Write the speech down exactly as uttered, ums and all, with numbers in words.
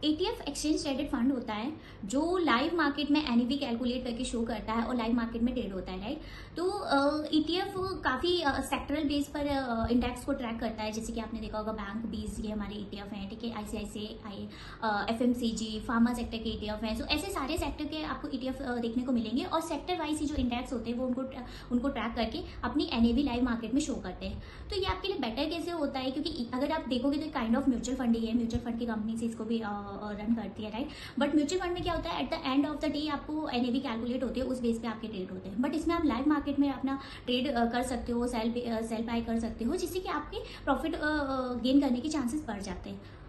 ETF exchange traded fund होता है जो लाइव मार्केट में एनईवी कैलकुलेट करके शो करता है और लाइव मार्केट में ट्रेड होता है, राइट। तो ईटीएफ काफी सेक्टरल बेस पर इंडेक्स को ट्रैक करता है, जैसे कि आपने देखा होगा बैंक बीस ये हमारे ईटीएफ हैं, ठीक है, आईसीआईसीआई, एफएमसीजी, फार्मा सेक्टर के ईटीएफ हैं। सो ऐसे सारे सेक्टर के आपको ईटीएफ देखने को मिलेंगे और सेक्टर वाइज ही जो इंडेक्स होते हैं वो उनको उनको ट्रैक करके अपनी एनएवी लाइव मार्केट में शो करते हैं। तो ये आपके लिए बेटर कैसे होता है, क्योंकि अगर आप देखोगे तो काइंड ऑफ म्यूचुअल फंड ही है, म्यूचुअल फंड की कंपनी से इसको भी रन करती है, राइट। बट म्यूचुअल फंड में क्या होता है, at the end of the day आपको एनएवी कैलकुलेट होती है, उस बेस पे आपके ट्रेड होते हैं। बट इसमें आप लाइव मार्केट में अपना ट्रेड कर सकते हो, सेल सेल बाय कर सकते हो, जिससे कि आपके प्रॉफिट गेन करने के चांसेस बढ़ जाते हैं।